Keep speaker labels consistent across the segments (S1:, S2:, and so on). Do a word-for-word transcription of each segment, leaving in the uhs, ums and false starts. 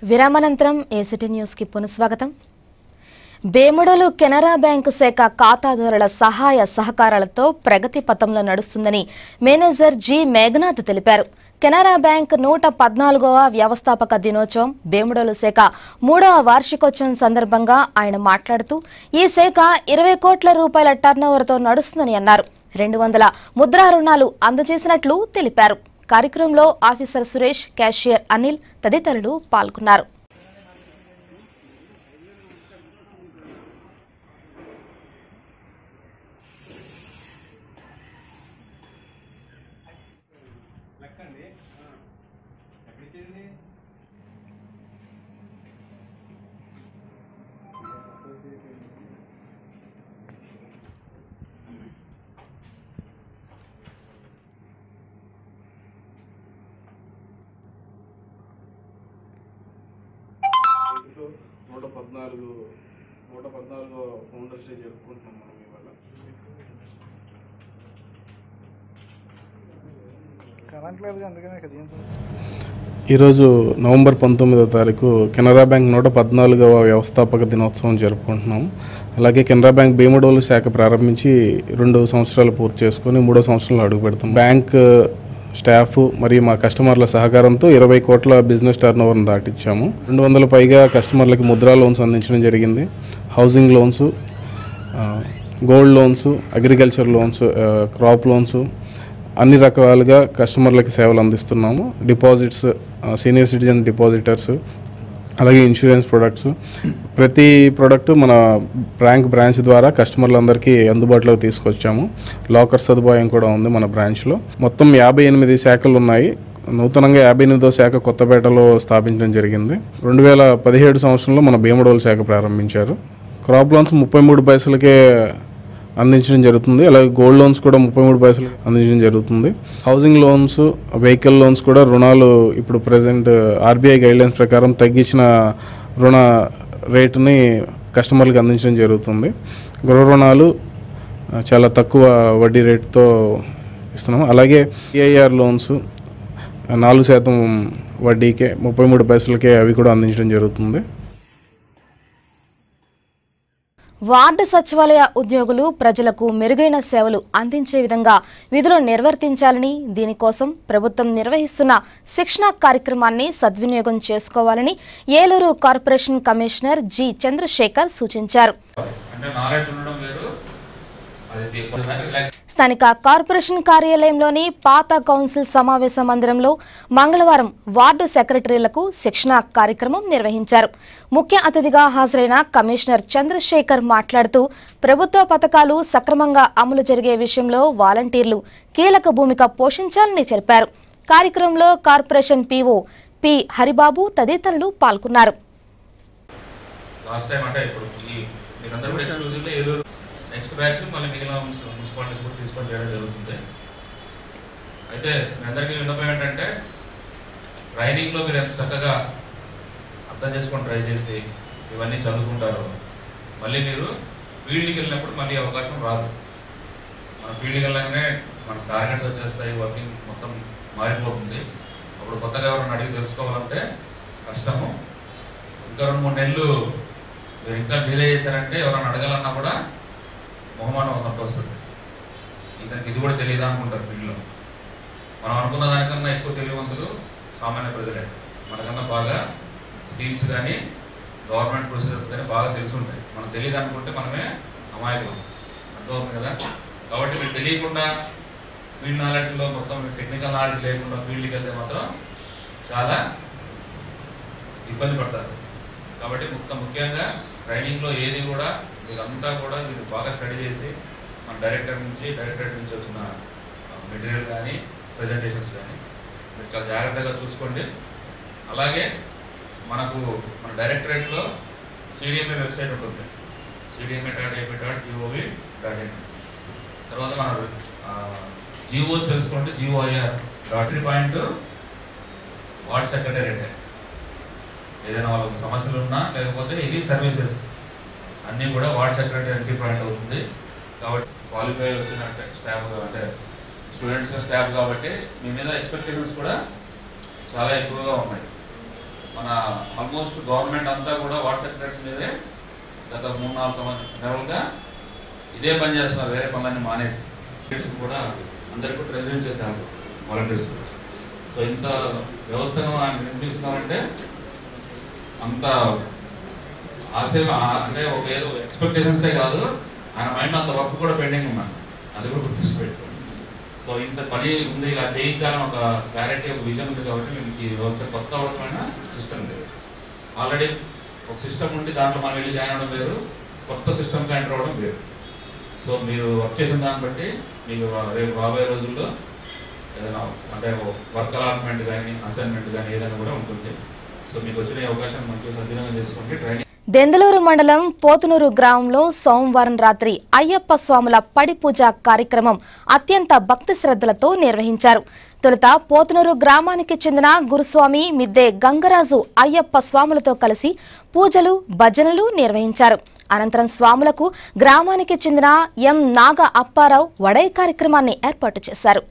S1: విరామనంతరం ACT news కి పునఃస్వాగతం. బేముడలు Canara bank శాఖ ఖాతాదారుల సహాయ సహకారాలతో ప్రగతి పథంలో నడుస్తుందని మేనేజర్ జి మేఘనాథ్ తెలిపారు. కెనరా బ్యాంక్ నూట పద్నాలుగవ వ్యవస్థాపక దినోత్సవం బేముడలు శాఖ మూడవ వార్షికోత్సవం సందర్భంగా ఆయన మాట్లాడుతూ ఈ శాఖ ఇరవై కోట్ల రూపాయల టర్నోవర్తో నడుస్తుందని అన్నారు. రెండు వందల ముద్రా రుణాలు అందజేసినట్లు తెలిపారు. కార్యక్రమంలో ఆఫీసర్ సురేష్, క్యాషియర్ అనిల్ తదితరులు పాల్గొన్నారు.
S2: నూట పద్నాలుగు నూట పద్నాలుగు ఫౌండర్స్ డే జరుపుకుంటున్నాం మనం ఇవాళ. ఈరోజు నవంబర్ పంతొమ్మిదవ తారీఖు కెనరా బ్యాంక్ నూట పద్నాలుగవ వ్యవస్థాపక దినోత్సవం జరుపుకుంటున్నాం. అలాగే కెనరా బ్యాంక్ బేముడోలు శాఖ ప్రారంభించి రెండు సంవత్సరాలు పూర్తి చేసుకొని మూడో సంవత్సరంలో అడుగు పెడతాం. బ్యాంక్ స్టాఫ్ మరియు మా కస్టమర్ల సహకారంతో ఇరవై కోట్ల బిజినెస్ టర్న్ ఓవర్ని దాటించాము. రెండు వందల పైగా కస్టమర్లకి ముద్రా లోన్స్ అందించడం జరిగింది. Housing loans, gold loans, agriculture loans, crop loans అన్ని రకాలుగా కస్టమర్లకి సేవలు అందిస్తున్నాము. డిపాజిట్స్, సీనియర్ సిటిజన్ డిపాజిటర్స్, అలాగే ఇన్సూరెన్స్ ప్రొడక్ట్స్, ప్రతి ప్రోడక్ట్ మన బ్యాంక్ బ్రాంచ్ ద్వారా కస్టమర్లందరికీ అందుబాటులోకి తీసుకొచ్చాము. లాకర్ సదుపాయం కూడా ఉంది మన బ్రాంచ్లో. మొత్తం యాభై ఎనిమిది శాఖలు ఉన్నాయి. నూతనంగా యాభై ఎనిమిదో శాఖ కొత్తపేటలో స్థాపించడం జరిగింది. రెండు వేల పదిహేడు సంవత్సరంలో మన బేముడోలు శాఖ ప్రారంభించారు. క్రాప్ లోన్స్ ముప్పై మూడు పైసలకే అందించడం జరుగుతుంది. అలాగే గోల్డ్ లోన్స్ కూడా ముప్పై మూడు పైసలు అందించడం జరుగుతుంది. హౌసింగ్ లోన్స్, వెహికల్ లోన్స్ కూడా రుణాలు ఇప్పుడు ప్రజెంట్ ఆర్బీఐ గైడ్లైన్స్ ప్రకారం తగ్గించిన రుణ రేటుని కస్టమర్లకు అందించడం జరుగుతుంది. గృహ రుణాలు చాలా తక్కువ వడ్డీ రేటుతో ఇస్తున్నాము. అలాగే ఈఐఆర్ లోన్స్ నాలుగు శాతం వడ్డీకే ముప్పై మూడు పైసలకే అవి కూడా అందించడం జరుగుతుంది.
S1: వార్డు సచివాలయ ఉద్యోగులు ప్రజలకు మెరుగైన సేవలు అందించే విధంగా విధులు నిర్వర్తించాలని, దీనికోసం ప్రభుత్వం నిర్వహిస్తున్న శిక్షణ కార్యక్రమాన్ని సద్వినియోగం చేసుకోవాలని Eluru corporation commissioner G Chandrashekar సూచించారు. స్థానిక కార్పొరేషన్ కార్యాలయంలోని పాత కౌన్సిల్ సమావేశ మందిరంలో మంగళవారం వార్డు సెక్రటరీలకు శిక్షణ కార్యక్రమం నిర్వహించారు. ముఖ్య అతిథిగా హాజరైన కమిషనర్ చంద్రశేఖర్ మాట్లాడుతూ ప్రభుత్వ పథకాలు సక్రమంగా అమలు జరిగే విషయంలో వాలంటీర్లు కీలక భూమిక పోషించాలని తెలిపారు. కార్యక్రమంలో కార్పొరేషన్ పీఓ పి హరిబాబు తదితరులు పాల్గొన్నారు.
S3: నెక్స్ట్ బ్యాచ్ మళ్ళీ మిగిలిన మున్సిపాలిటీస్ కూడా తీసుకొని చేయడం జరుగుతుంది. అయితే మీ అందరికీ విన్నపం ఏంటంటే ట్రైనింగ్లో మీరు ఎంత చక్కగా అర్థం చేసుకొని ట్రై చేసి ఇవన్నీ చదువుకుంటారు, మళ్ళీ మీరు ఫీల్డ్కి వెళ్ళినప్పుడు మళ్ళీ అవకాశం రాదు. మన ఫీల్డ్కి వెళ్ళగానే మన టార్గెట్స్ వచ్చేస్తాయి, వర్కింగ్ మొత్తం మారిపోతుంది. అప్పుడు కొత్తగా ఎవరైనా అడిగి తెలుసుకోవాలంటే కష్టము. ఇంకా రెండు మూడు నెలలు మీరు ఇంకా డిలే చేశారంటే ఎవరైనా అడగాలన్నా కూడా మొహమాటం ఒకటి వస్తుంది. ఇతనికి ఇది కూడా తెలియదా అనుకుంటారు ఫీల్డ్లో. మనం అనుకున్న దానికన్నా ఎక్కువ తెలియవంతులు సామాన్య ప్రజలే. మనకన్నా బాగా స్కీమ్స్ కానీ గవర్నమెంట్ ప్రొసీజర్స్ కానీ బాగా తెలిసి ఉంటాయి. మనం తెలియదు అనుకుంటే మనమే అమాయకులం, అర్థమవుతుంది కదా. కాబట్టి మీరు తెలియకుండా ఫీల్డ్ నాలెడ్జ్లో మొత్తం టెక్నికల్ నాలెడ్జ్ లేకుండా ఫీల్డ్కి వెళ్తే మాత్రం చాలా ఇబ్బంది పడతారు. కాబట్టి మొత్తం ముఖ్యంగా ట్రైనింగ్లో ఏది కూడా మీరంతా కూడా మీరు బాగా స్టడీ చేసి మన డైరెక్టర్ నుంచి డైరెక్టరేట్ నుంచి వచ్చిన మెటీరియల్ కానీ ప్రజెంటేషన్స్ కానీ మీరు చాలా జాగ్రత్తగా చూసుకోండి. అలాగే మనకు మన డైరెక్టరేట్లో సిడిఎంఏ వెబ్సైట్ ఉంటుంది, CDMA dot AP dot GOV dot in. తర్వాత మన జిఓస్ తెలుసుకోండి, GOIR dot in point ward secretariat. ఏదైనా వాళ్ళకు సమస్యలు ఉన్నా లేకపోతే ఎనీ సర్వీసెస్ అన్నీ కూడా వార్డ్ సెక్రటరీ ఎంట్రీ పాయింట్ అవుతుంది. కాబట్టి క్వాలిఫై వచ్చిన స్టాఫ్ అంటే స్టూడెంట్స్ స్టాఫ్ కాబట్టి మీ మీద ఎక్స్పెక్టేషన్స్ కూడా చాలా ఎక్కువగా ఉన్నాయి. మన ఆల్మోస్ట్ గవర్నమెంట్ అంతా కూడా వార్డ్ సెక్రటరీస్ మీదే గత మూడు నాలుగు సంవత్సరాల నెలలుగా ఇదే పని చేస్తున్నారు, వేరే పనులన్నీ మానేసి కూడా అందరికీ ట్రెజరీ చేశారు వాలంటీర్స్. సో ఇంత వ్యవస్థను ఆయన నిర్మిస్తున్నారంటే అంత ఆశ అంటే ఒక ఏదో ఎక్స్పెక్టేషన్సే కాదు, ఆయన మైండ్ అంత వర్క్ కూడా పెండింగ్ ఉన్నాను, అది కూడా గుర్తించి పెట్టుకోండి. సో ఇంత పని ఉంది, ఇలా చేయించాలని ఒక క్లారిటీ, ఒక విజన్ ఉంది కాబట్టి మీకు ఈ వ్యవస్థ కొత్త అవసరమైన సిస్టమ్ లేదు. ఆల్రెడీ ఒక సిస్టమ్ ఉండి దాంట్లో మనం వెళ్ళి జాయిన్ అవ్వడం వేరు, కొత్త సిస్టమ్కి ఎంటర్ అవ్వడం వేరు. సో మీరు వర్క్ చేసిన దాన్ని బట్టి మీకు రేపు రాబోయే రోజుల్లో ఏదైనా అంటే వర్క్ అలాట్మెంట్ కానీ అసైన్మెంట్ కానీ ఏదైనా కూడా ఉంటుంది. సో మీకు వచ్చిన అవకాశాన్ని మంచిగా సద్వినియోగం చేసుకోండి. ట్రైనింగ్
S1: దెందులూరు మండలం పోతునూరు గ్రామంలో సోమవారం రాత్రి అయ్యప్ప స్వాముల పడి పూజ కార్యక్రమం అత్యంత భక్తి శ్రద్ధలతో నిర్వహించారు. తొలుత పోతునూరు గ్రామానికి చెందిన గురుస్వామి మిద్దే గంగరాజు అయ్యప్ప స్వాములతో కలిసి పూజలు భజనలు నిర్వహించారు. అనంతరం స్వాములకు గ్రామానికి చెందిన ఎం నాగ అప్పారావు వడై కార్యక్రమాన్ని ఏర్పాటు చేశారు.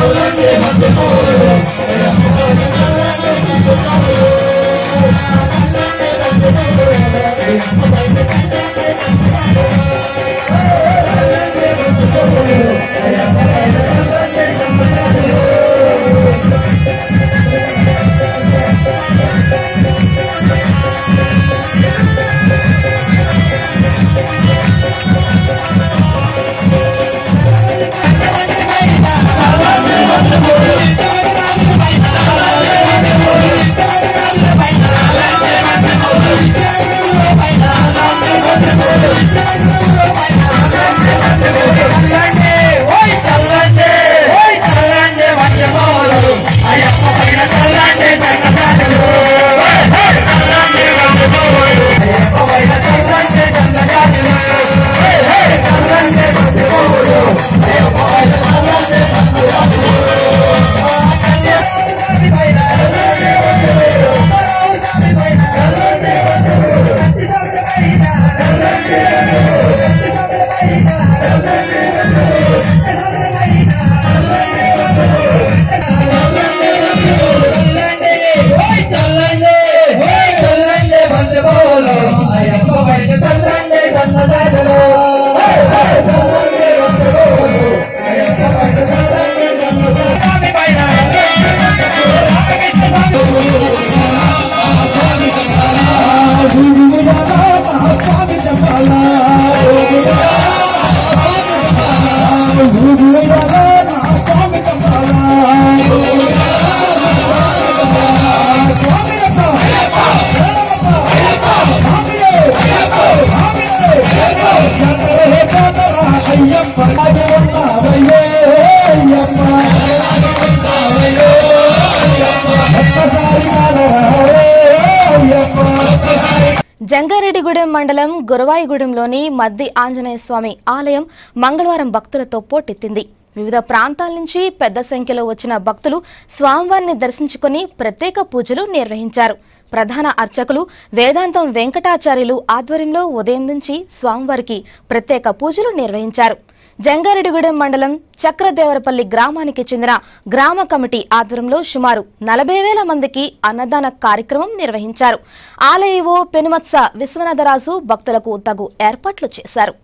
S1: జంగారెడ్డిగూడెం మండలం గురవాయిగూడెంలోని మద్ది ఆంజనేయ స్వామి ఆలయం మంగళవారం భక్తులతో పోటెత్తింది. వివిధ ప్రాంతాల నుంచి పెద్ద సంఖ్యలో వచ్చిన భక్తులు స్వామివారిని దర్శించుకుని ప్రత్యేక పూజలు నిర్వహించారు. ప్రధాన అర్చకులు వేదాంతం వెంకటాచార్యులు ఆధ్వర్యంలో ఉదయం నుంచి స్వామివారికి ప్రత్యేక పూజలు నిర్వహించారు. జంగారెడ్డిగూడెం మండలం చక్రదేవరపల్లి గ్రామానికి చెందిన గ్రామ కమిటీ ఆధ్వర్యంలో సుమారు నలభై వేల మందికి అన్నదాన కార్యక్రమం నిర్వహించారు. ఆలయ ఈవో పెనుమత్స విశ్వనాథరాజు భక్తులకు తగు ఏర్పాట్లు చేశారు.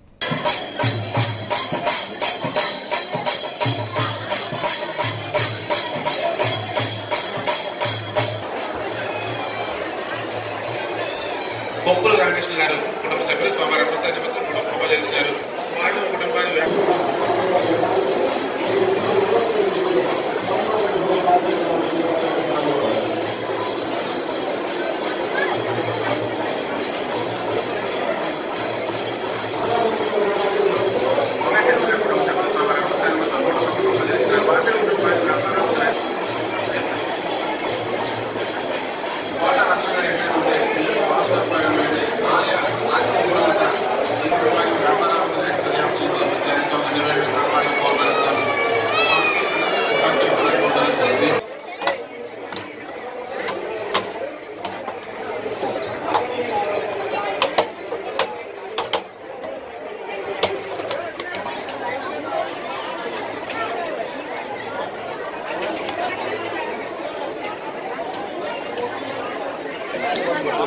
S4: కొప్పుల రామకృష్ణ గారు కుటుంబ సభ్యులు సోమవారం ప్రసాద్ కుటుంబ చేశారు. వాళ్ళు కుటుంబాలు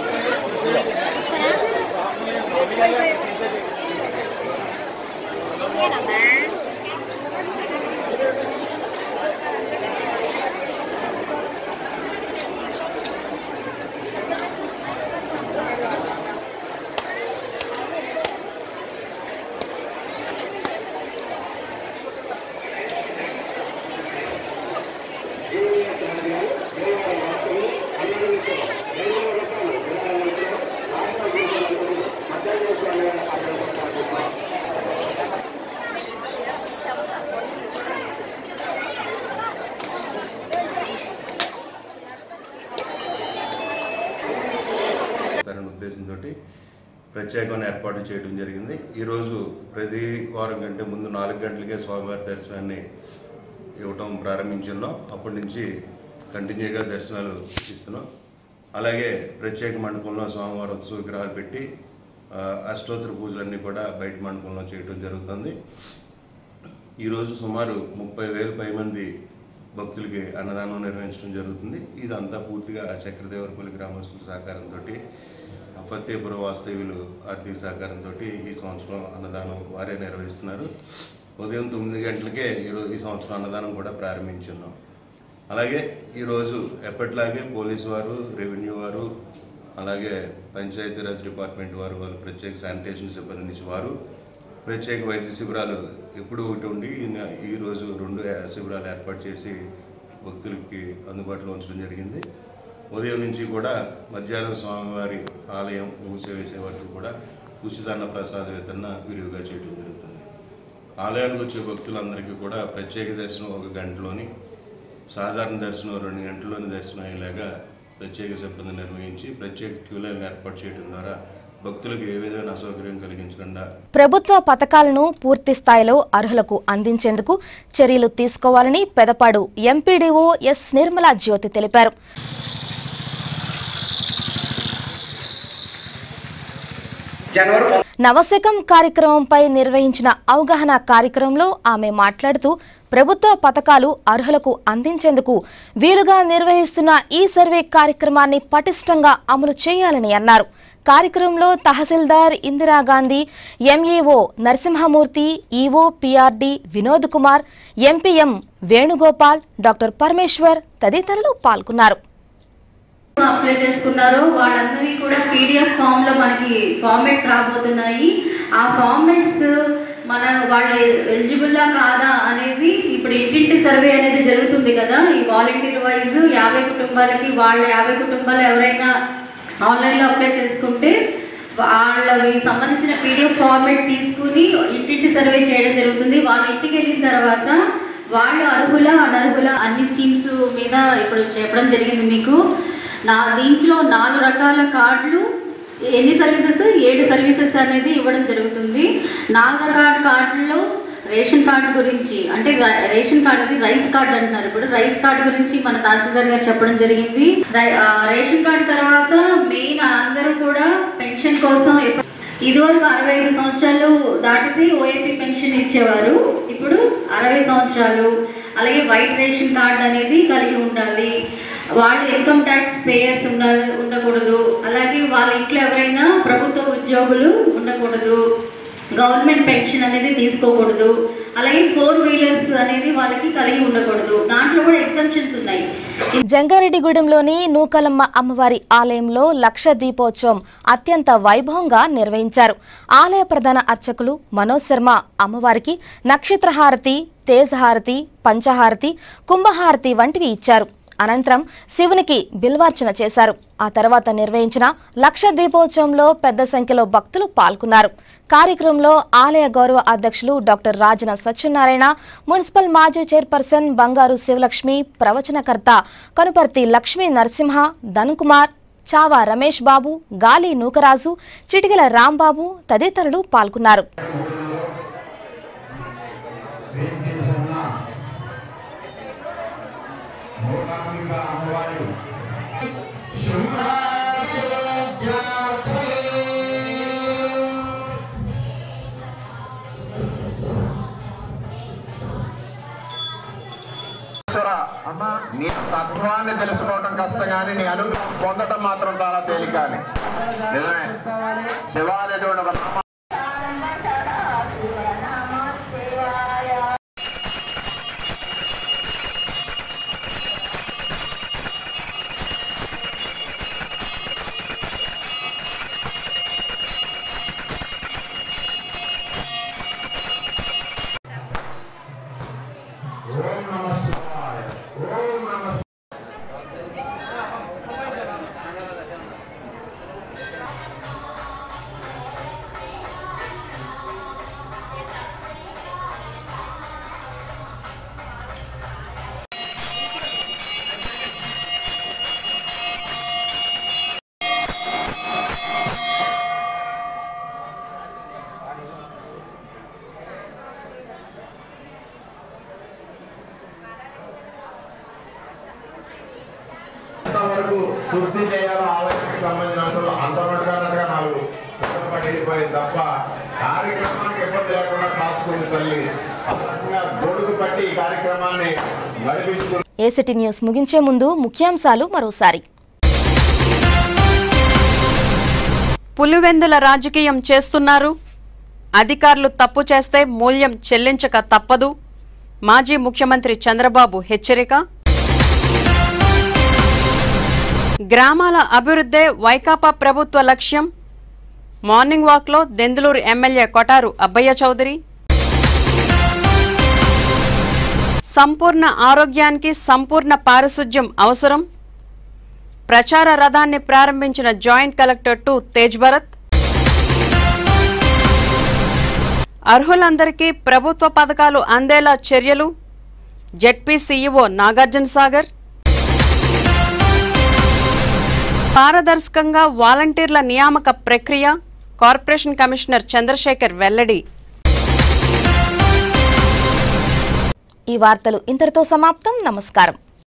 S5: ఉద్దేశంతో ప్రత్యేకమైన ఏర్పాట్లు చేయడం జరిగింది. ఈరోజు ప్రతి వారం కంటే ముందు నాలుగు గంటలకే స్వామివారి దర్శనాన్ని ఇవ్వటం ప్రారంభించున్నాం. అప్పటి నుంచి కంటిన్యూగా దర్శనాలు ఇస్తున్నాం. అలాగే ప్రత్యేక మండపంలో స్వామివారి ఉత్సవ విగ్రహాలు పెట్టి అష్టోత్తర పూజలన్నీ కూడా బయట మండపంలో చేయడం జరుగుతుంది. ఈరోజు సుమారు ముప్పై వేల పై మంది భక్తులకి అన్నదానం నిర్వహించడం జరుగుతుంది. ఇదంతా పూర్తిగా చక్రదేవరపల్లి గ్రామస్తుల సహకారంతో, ఫత్తేపురం వాస్తవ్యులు ఆర్థిక సహకారంతో ఈ సంవత్సరం అన్నదానం వారే నిర్వహిస్తున్నారు. ఉదయం తొమ్మిది గంటలకే ఈరోజు ఈ సంవత్సరం అన్నదానం కూడా ప్రారంభించున్నాం. అలాగే ఈరోజు ఎప్పటిలాగే పోలీసు వారు, రెవెన్యూ వారు, అలాగే పంచాయతీరాజ్ డిపార్ట్మెంట్ వారు, వాళ్ళు ప్రత్యేక శానిటేషన్ సిబ్బంది నుంచి వారు ప్రత్యేక వైద్య శిబిరాలు ఎప్పుడు ఒకటి ఉండి ఈరోజు రెండు శిబిరాలు ఏర్పాటు చేసి భక్తులకి అందుబాటులో ఉంచడం జరిగింది. ఉదయం నుంచి కూడా మధ్యాహ్నం స్వామివారి ఆలయం మూసివేసే వరకు కూడా ఉచిత అన్న ప్రసాద వితరణ విరివిగా చేయడం జరుగుతుంది. ఆలయానికి వచ్చే భక్తులందరికీ కూడా ప్రత్యేక దర్శనం ఒక గంటలోని, సాధారణ దర్శనం రెండు గంటల్లోని దర్శనం అయ్యేలాగా ప్రత్యేక సిబ్బంది నిర్వహించి ప్రత్యేక క్యూ లైన్ ఏర్పాటు చేయడం ద్వారా భక్తులకు ఏ విధమైన అసౌకర్యం కలిగించకుండా
S1: ప్రభుత్వ పథకాలను పూర్తి స్థాయిలో అర్హులకు అందించేందుకు చర్యలు తీసుకోవాలని పెదపాడు ఎంపీడీఓ ఎస్ నిర్మలా జ్యోతి తెలిపారు. నవశకం కార్యక్రమంపై నిర్వహించిన అవగాహన కార్యక్రమంలో ఆమె మాట్లాడుతూ ప్రభుత్వ పథకాలు అర్హులకు అందించేందుకు వీలుగా నిర్వహిస్తున్న ఈ సర్వే కార్యక్రమాన్ని పటిష్టంగా అమలు చేయాలని అన్నారు. కార్యక్రమంలో తహసీల్దార్ Indira Gandhi, MEO Narasimhamurthy, EO PRD Vinod Kumar, ఎంపీఎం వేణుగోపాల్, డాక్టర్ పరమేశ్వర్ తదితరులు పాల్గొన్నారు.
S6: అప్లై చేసుకున్నారో వాళ్ళందరినీ కూడా పీడిఎఫ్ ఫామ్ లో మనకి ఫార్మేట్స్ రాబోతున్నాయి. ఆ ఫార్మేట్స్ మన వాళ్ళు ఎలిజిబుల్లా కాదా అనేది ఇప్పుడు ఇంటింటి సర్వే అనేది జరుగుతుంది కదా. ఈ వాలంటీర్ వైజ్ యాభై కుటుంబాలకి వాళ్ళ యాభై కుటుంబాలు ఎవరైనా ఆన్లైన్లో అప్లై చేసుకుంటే వాళ్ళకి సంబంధించిన పీడిఎఫ్ ఫార్మేట్ తీసుకుని ఇంటింటి సర్వే చేయడం జరుగుతుంది. వాళ్ళ ఇంటికి వెళ్ళిన తర్వాత వాళ్ళు అర్హుల అనర్హుల అన్ని స్కీమ్స్ మీద ఇప్పుడు చెప్పడం జరిగింది మీకు. నా దీంట్లో నాలుగు రకాల కార్డులు, ఎన్ని సర్వీసెస్, ఏడు సర్వీసెస్ అనేది ఇవ్వడం జరుగుతుంది. నాలుగు రకాల కార్డుల్లో రేషన్ కార్డు గురించి, అంటే రేషన్ కార్డు అది రైస్ కార్డు అంటున్నారు. ఇప్పుడు రైస్ కార్డు గురించి మన తహసీల్దార్ గారు చెప్పడం జరిగింది. రేషన్ కార్డు తర్వాత మెయిన్ అందరూ కూడా పెన్షన్ కోసం ఇదివరకు అరవై ఐదు సంవత్సరాలు దాటితే ఓఏపీ పెన్షన్ ఇచ్చేవారు. ఇప్పుడు అరవై సంవత్సరాలు. అలాగే వైట్ రేషన్ కార్డు అనేది కలిగి ఉండాలి. వాళ్ళు ఇన్కమ్ ట్యాక్స్ పేయర్స్ ఉండ ఉండకూడదు అలాగే వాళ్ళ ఇంట్లో ఎవరైనా ప్రభుత్వ ఉద్యోగులు ఉండకూడదు. గవర్నమెంట్ పెన్షన్ అనేది తీసుకోకూడదు. అలాగే ఫోర్ వీలర్స్ అనేది వాళ్ళకి కలిగి ఉండకూడదు. దాంట్లో కూడా ఎగ్జంప్షన్స్ ఉన్నాయి.
S1: జంగారెడ్డిగూడెంలోని నూకలమ్మ అమ్మవారి ఆలయంలో లక్ష దీపోత్సవం అత్యంత వైభవంగా నిర్వహించారు. ఆలయ ప్రధాన అర్చకులు మనోజ్ శర్మ అమ్మవారికి నక్షత్రహారతి, తేజహారతి, పంచహారతి, కుంభహారతి వంటివి ఇచ్చారు. అనంతరం శివునికి బిల్వార్చన చేశారు. ఆ తర్వాత నిర్వహించిన లక్ష దీపోత్సవంలో పెద్ద సంఖ్యలో భక్తులు పాల్గొన్నారు. కార్యక్రమంలో ఆలయ గౌరవ అధ్యక్షులు డాక్టర్ రాజన సత్యనారాయణ, మున్సిపల్ మాజీ చైర్పర్సన్ బంగారు శివలక్ష్మి, ప్రవచనకర్త కనుపర్తి లక్ష్మీ నరసింహ, ధన్కుమార్, చావా రమేష్ బాబు, గాలి నూకరాజు, చిటికెల రాంబాబు తదితరులు పాల్గొన్నారు.
S4: నీ తత్వాన్ని తెలుసుకోవటం కష్టం కానీ నీ అనుగ్రహం పొందటం మాత్రం చాలా తేలిక అని. నిజమే. శివ అనేటువంటి ఒక నామ వరకు శుద్ధి చేయాలో ఆలయానికి సంబంధించిన అంతనట్టుగా నాలుగు పడిపోయింది తప్ప కార్యక్రమానికి ఇబ్బంది లేకుండా కాసుకుని తల్లి అసలు గొడుగు పట్టి ఈ కార్యక్రమాన్ని నడిపించు.
S1: ఏసిటీ న్యూస్ ముగించే ముందు ముఖ్యాంశాలు మరోసారి.
S7: పులివెందుల రాజకీయం చేస్తున్నారు, అధికారులు తప్పు చేస్తే మూల్యం చెల్లించక తప్పదు, మాజీ ముఖ్యమంత్రి చంద్రబాబు హెచ్చరిక. గ్రామాల అభివృద్ధే వైకాపా ప్రభుత్వ లక్ష్యం, మార్నింగ్ వాక్లో దెందులూరు ఎమ్మెల్యే కొటారు అబ్బయ్య చౌదరి. సంపూర్ణ ఆరోగ్యానికి సంపూర్ణ పారిశుధ్యం అవసరం, ప్రచార రథాన్ని ప్రారంభించిన joint collector two Tej Bharat. అర్హులందరికీ ప్రభుత్వ పథకాలు అందేలా చర్యలు, జెడ్పీ సీఈఓ నాగార్జున సాగర్. పారదర్శకంగా వాలంటీర్ల నియామక ప్రక్రియ, కార్పొరేషన్ కమిషనర్ చంద్రశేఖర్ వెల్లడి.
S1: ఈ వార్తలు ఇంతటితో సమాప్తం. నమస్కారం.